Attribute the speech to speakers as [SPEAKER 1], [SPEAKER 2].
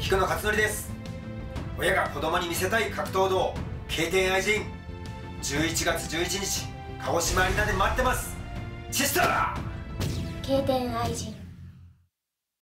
[SPEAKER 1] 菊野勝則です。親が子供に見せたい格闘道K点愛人、11月11日鹿児島アリーナで待ってます。シスター
[SPEAKER 2] K点愛人。